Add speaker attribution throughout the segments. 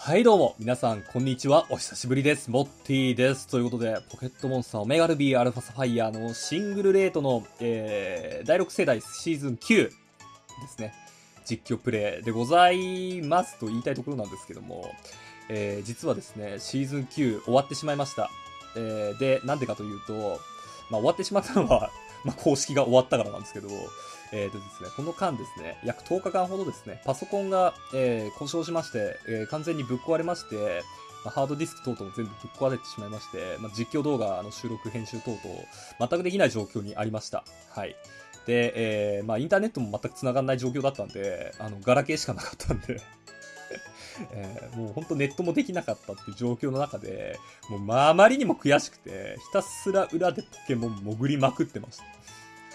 Speaker 1: はいどうも、皆さん、こんにちは。お久しぶりです。モッティです。ということで、ポケットモンスターオメガルビーアルファサファイアのシングルレートの、第6世代シーズン9ですね。実況プレイでございますと言いたいところなんですけども、実はですね、シーズン9終わってしまいました。で、なんでかというと、終わってしまったのは、公式が終わったからなんですけど、ですね、この間ですね、約10日間ほどですね、パソコンが、故障しまして、完全にぶっ壊れまして、ハードディスク等々も全部ぶっ壊れてしまいまして、実況動画の収録、編集等々、全くできない状況にありました。はい。で、インターネットも全く繋がんない状況だったんで、ガラケーしかなかったんで、もうほんとネットもできなかったっていう状況の中で、もうあまりにも悔しくて、ひたすら裏でポケモン潜りまくってました。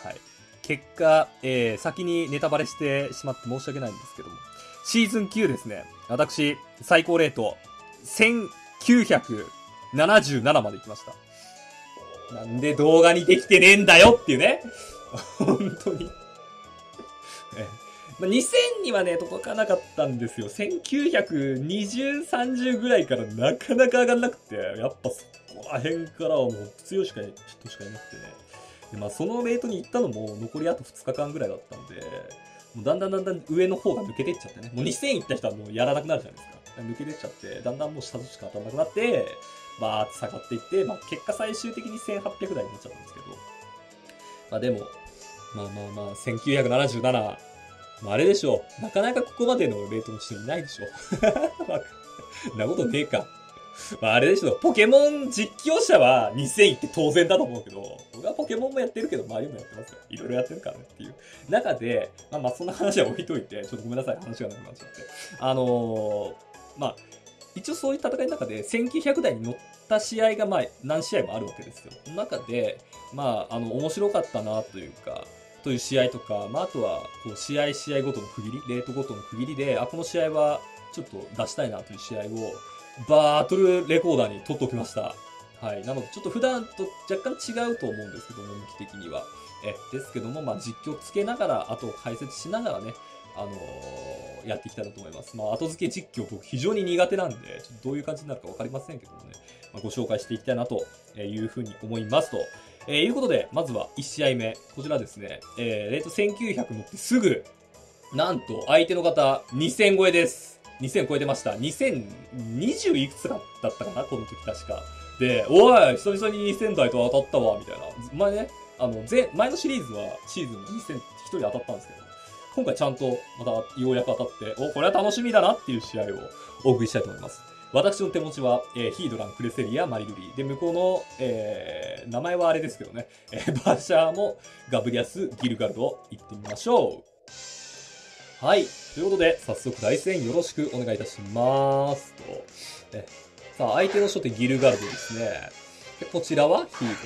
Speaker 1: はい。結果、先にネタバレしてしまって申し訳ないんですけども、シーズン9ですね。私、最高レート、1977まで行きました。なんで動画にできてねえんだよっていうね。本当に。2000にはね、届かなかったんですよ。1920、30ぐらいからなかなか上がんなくて、やっぱそこら辺からはもう強い人しかいなくてね。で、そのレートに行ったのも残りあと2日間ぐらいだったんで、もうだんだん上の方が抜けてっちゃってね。もう2000行った人はもうやらなくなるじゃないですか。抜けてっちゃって、だんだんもう下としか当たらなくなって、バーって下がっていって、結果最終的に1800台になっちゃったんですけど。でも、1977、あれでしょう。なかなかここまでのレートの人いないでしょ。なことねえか。あれでしょ。ポケモン実況者は2000いって当然だと思うけど、僕はポケモンもやってるけど、マリオもやってますよ。いろいろやってるからねっていう。中で、そんな話は置いといて、ちょっとごめんなさい、話がなくなっちゃって。一応そういう戦いの中で1900台に乗った試合が何試合もあるわけですよ。その中で、面白かったなというか、という試合とか、あとは、こう、試合ごとの区切り、レートごとの区切りで、この試合は、ちょっと出したいなという試合を、バトルレコーダーに撮っておきました。はい。なので、ちょっと普段と若干違うと思うんですけども、向き的には。ですけども、実況つけながら、あと解説しながらね、やっていきたいなと思います。後付け実況僕非常に苦手なんで、ちょっとどういう感じになるかわかりませんけどもね、ご紹介していきたいなというふうに思いますと。いうことで、まずは1試合目。こちらですね。レート1900乗ってすぐ、なんと相手の方2000超えです。2000超えてました。2020いくつだったかなこの時確か。で、おい久々に2000台と当たったわみたいな。前ね、前のシリーズはシーズン2000一人当たったんですけど、今回ちゃんとまたようやく当たって、これは楽しみだなっていう試合をお送りしたいと思います。私の手持ちは、ヒードラン、クレセリア、マリルリー。で、向こうの、名前はあれですけどね、バーシャーもガブリアス、ギルガルド、行ってみましょう。はい。ということで、早速対戦よろしくお願いいたしますと。さあ、相手の初手ギルガルドですね。で、こちらはヒードラン。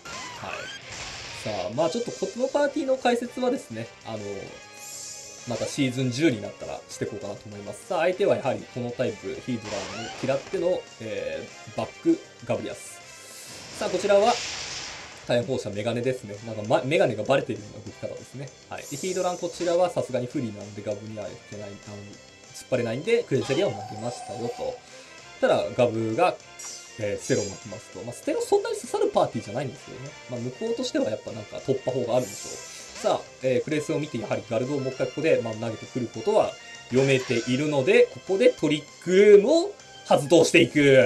Speaker 1: はい。さあ、ちょっとこのパーティーの解説はですね、またシーズン10になったらしていこうかなと思います。さあ、相手はやはりこのタイプ、ヒードランを嫌っての、バックガブリアス。さあ、こちらは、火炎放射メガネですね。メガネがバレているような動き方ですね。はい。で、ヒードランこちらはさすがに不利なんでガブにはいけない、突っ張れないんで、クレセリアを投げましたよと。ただ、ガブが、ステロを巻きますと。ステロそんなに刺さるパーティーじゃないんですけどね。向こうとしてはやっぱ突破法があるんでしょう。さあ、クレースを見てやはりガルドをもう一回ここで、投げてくることは読めているので、ここでトリックルームを発動していく。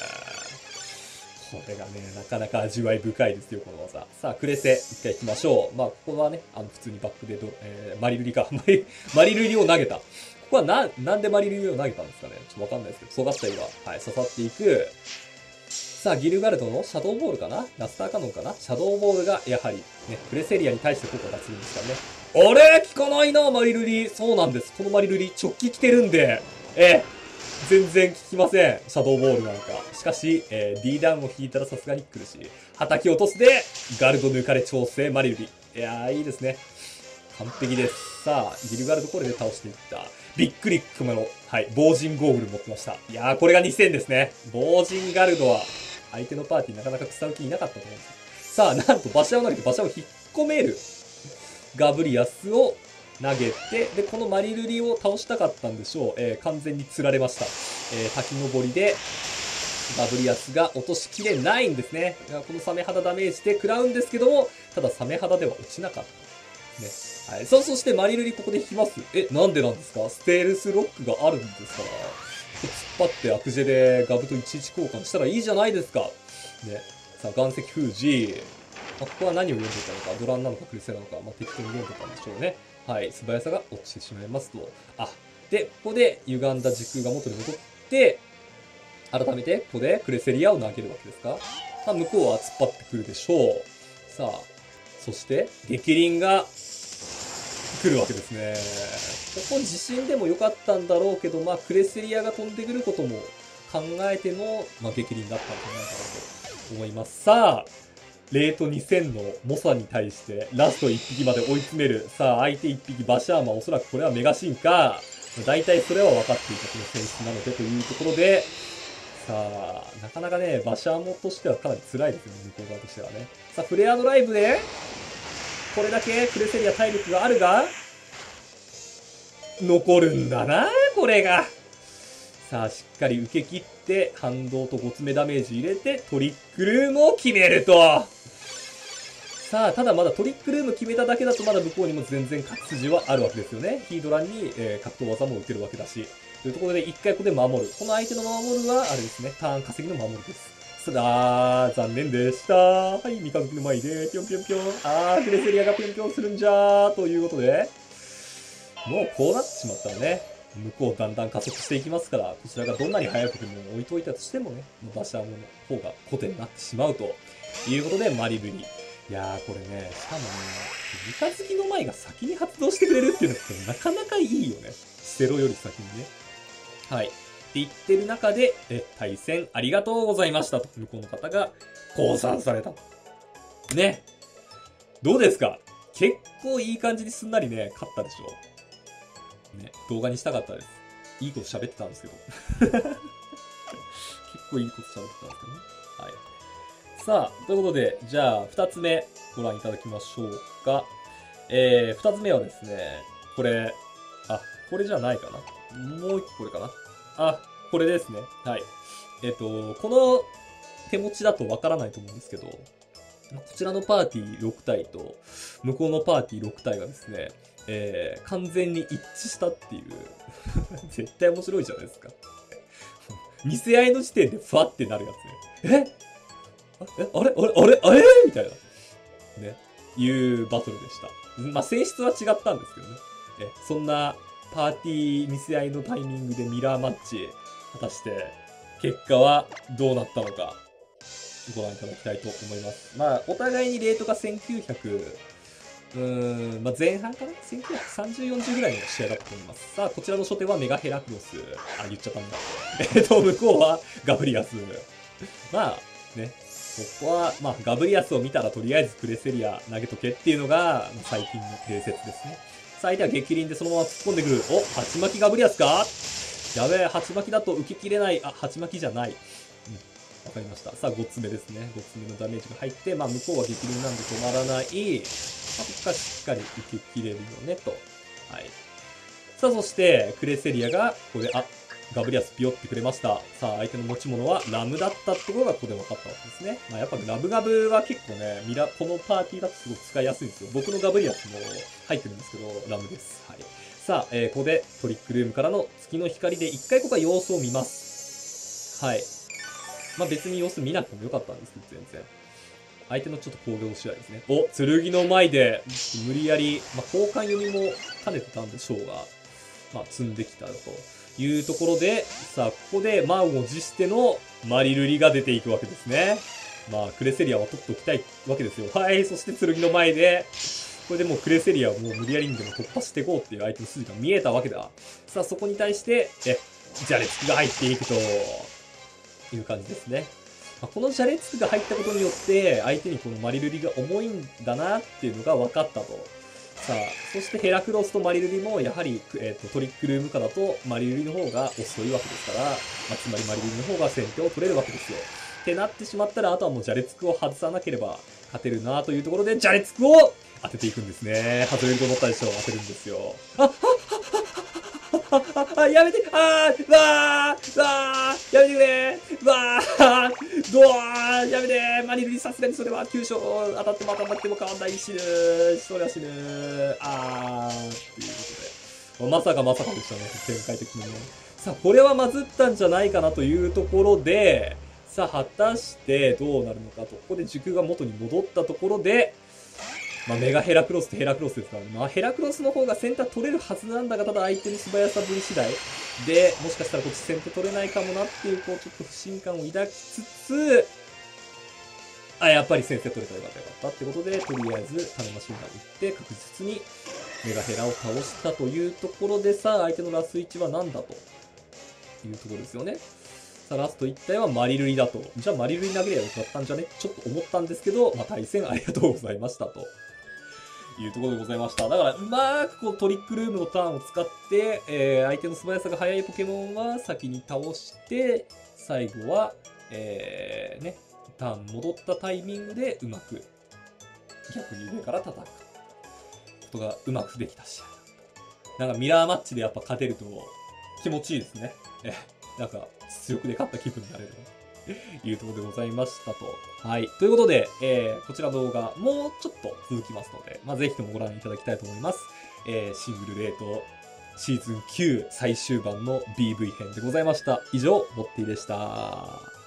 Speaker 1: これがね、なかなか味わい深いですよ、この技。さあ、クレセ、一回行きましょう。ここはね、普通にバックでマリルリか。マリルリを投げた。ここはなんでマリルリを投げたんですかね。ちょっとわかんないですけど、尖った色は、はい、刺さっていく。さあ、ギルガルドのシャドウボールかなラスターカノンかなシャドウボールが、やはり、ね、クレセリアに対して効果がするんですからね。あれ効かないな、マリルリ。そうなんです。このマリルリ、直帰来てるんで、全然効きません。シャドウボールなんか。しかし、D ダウンを引いたらさすがに来るし、叩き落とすで、ガルド抜かれ調整、マリルリ。いやー、いいですね。完璧です。さあ、ギルガルドこれで倒していった。びっくり熊の、はい、防塵ゴーグル持ってました。いやー、これが2000ですね。防塵ガルドは、相手のパーティーなかなか草浮きいなかったと思うんです。さあ、なんと馬車を投げて馬車を引っ込める。ガブリアスを投げて、で、このマリルリを倒したかったんでしょう。完全に釣られました。滝登りで、ガブリアスが落としきれないんですね。このサメ肌ダメージで食らうんですけども、ただサメ肌では落ちなかった。ね。はい。そしてマリルリここで引きます。なんでなんですか？ステールスロックがあるんですから。突っ張ってアクジェでガブと11交換したらいいじゃないですか。ね。さあ、岩石封じ。ここは何を読んでたのか、ドランなのかクリセなのか、適当に読んでたんでしょうね。はい。素早さが落ちてしまいますと。で、ここで歪んだ時空が元に戻って、改めて、ここでクレセリアを投げるわけですか？向こうは突っ張ってくるでしょう。さあ、そして、激鱗が来るわけですね。ここ地震でも良かったんだろうけど、クレセリアが飛んでくることも考えての、激鱗だったんじゃないかなと思います。さあ、レート2000の猛者に対してラスト1匹まで追い詰める。さあ、相手1匹バシャーマン、おそらくこれはメガシンか。大体それは分かっていたこの選出なのでというところで、さあ、なかなかね、バシャーモとしてはかなり辛いですよね、向こう側としてはね。さあ、フレアドライブで、これだけクレセリア体力があるが、残るんだな、これが。さあ、しっかり受け切って、反動と5つ目ダメージ入れて、トリックルームを決めると。さあ、ただまだトリックルーム決めただけだとまだ向こうにも全然勝つ筋はあるわけですよね。ヒードランに、格闘技も打てるわけだし。というところで、一回ここで守る。この相手の守るは、あれですね、ターン稼ぎの守るです。残念でした。はい、三日月の前で、ぴょんぴょんぴょん。クレセリアがぴょんぴょんするんじゃー。ということで、もうこうなってしまったらね、向こうだんだん加速していきますから、こちらがどんなに速くても置いといたとしてもね、バシャーモの方が固定になってしまうということで、マリブリ。いやー、これね、しかもね、三日月の前が先に発動してくれるっていうのってなかなかいいよね。セロより先にね。はい。って言ってる中で、対戦ありがとうございましたと、向こうの方が降参された。ね。どうですか？結構いい感じにすんなりね、勝ったでしょ。ね、動画にしたかったです。いいこと喋ってたんですけど。結構いいこと喋ってたんですけどね。はい。さあ、ということで、じゃあ、二つ目、ご覧いただきましょうか。二つ目はですね、これじゃないかな。もう一個これかな。これですね。はい。この手持ちだとわからないと思うんですけど、こちらのパーティー6体と、向こうのパーティー6体がですね、完全に一致したっていう。絶対面白いじゃないですか。見せ合いの時点でふわってなるやつね。あれみたいな。ね。いうバトルでした。性質は違ったんですけどね。そんなパーティー見せ合いのタイミングでミラーマッチ、果たして、結果はどうなったのか、ご覧いただきたいと思います。お互いにレートが1900、前半かな ?1930、40ぐらいの試合だったと思います。さあ、こちらの初手はメガヘラクロス。言っちゃったんだ。向こうはガブリアス。ね。ここは、ガブリアスを見たらとりあえずクレセリア投げとけっていうのが、最近の定説ですね。さあ、相手は激鱗でそのまま突っ込んでくる。鉢巻きガブリアスか？やべえ、鉢巻きだと受けきれない。鉢巻きじゃない。わかりました。さあ、5つ目ですね。5つ目のダメージが入って、向こうは激鱗なんで止まらない。ここからしっかり受けきれるよね、と。はい。さあ、そして、クレセリアが、ここで、ガブリアスピヨってくれました。さあ、相手の持ち物はラムだったってことがここで分かったわけですね。やっぱラブガブは結構ね、このパーティーだとすごく使いやすいんですよ。僕のガブリアスも入ってるんですけど、ラムです。はい。さあ、ここでトリックルームからの月の光で一回ここは様子を見ます。はい。別に様子見なくてもよかったんですけど、全然。相手のちょっと攻撃次第ですね。剣の前で、無理やり、交換読みも兼ねてたんでしょうが、積んできたというところで、さあ、ここで満を持してのマリルリが出ていくわけですね。クレセリアは取っておきたいわけですよ。はい、そして剣の前で、これでもうクレセリアをもう無理やりにでも突破していこうっていう相手の筋が見えたわけだ。さあ、そこに対して、ジャレツキが入っていくという感じですね。このジャレツクが入ったことによって、相手にこのマリルリが重いんだなっていうのが分かったと。さあ、そしてヘラクロスとマリルリも、やはり、トリックルーム下だと、マリルリの方が遅いわけですから、つまりマリルリの方が先手を取れるわけですよ。ってなってしまったら、あとはもうジャレツクを外さなければ勝てるなというところで、ジャレツクを当てていくんですね。外れると思ったでしょう。当てるんですよ。やめてわーやめてくれわーどわーやめてマリルにさすがにそれは急所当たっても当たんなくても変わんない。死ぬそりゃ死ぬっていうことで。まさかまさかでしたね。展開的にね。さあ、これはまずったんじゃないかなというところで、さあ、果たしてどうなるのかと。ここで軸が元に戻ったところで、まあ、メガヘラクロスとヘラクロスですからね。まあ、ヘラクロスの方が先手は取れるはずなんだが、ただ相手の素早さぶり次第で、もしかしたらこっち先手取れないかもなっていう、こう、ちょっと不信感を抱きつつ、やっぱり先手取れたらよかったってことで、とりあえず、種マシンガン打って確実にメガヘラを倒したというところで、さあ、相手のラス1は何だというところですよね。さあ、ラスト1体はマリルリだと。じゃあマリルリ投げりゃよかったんじゃねちょっと思ったんですけど、まあ、対戦ありがとうございましたと。いうところでございました。だから、うまーくこうトリックルームのターンを使って、相手の素早さが速いポケモンは先に倒して、最後は、ね、ターン戻ったタイミングでうまく、逆に上から叩くことがうまくできた試合だった。なんかミラーマッチでやっぱ勝てると気持ちいいですね。なんか実力で勝った気分になれる。いうところでございましたと。はい。ということで、こちら動画、もうちょっと続きますので、まあ、ぜひともご覧いただきたいと思います。シングルレートシーズン9最終盤の BV 編でございました。以上、モッティでした。